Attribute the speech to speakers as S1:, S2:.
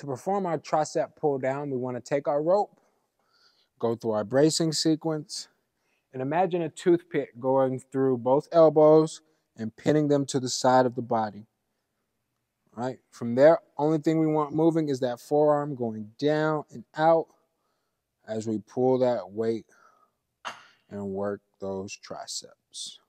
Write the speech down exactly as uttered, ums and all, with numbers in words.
S1: To perform our tricep pull down, we want to take our rope, go through our bracing sequence, and imagine a toothpick going through both elbows and pinning them to the side of the body. All right? From there, only thing we want moving is that forearm going down and out as we pull that weight and work those triceps.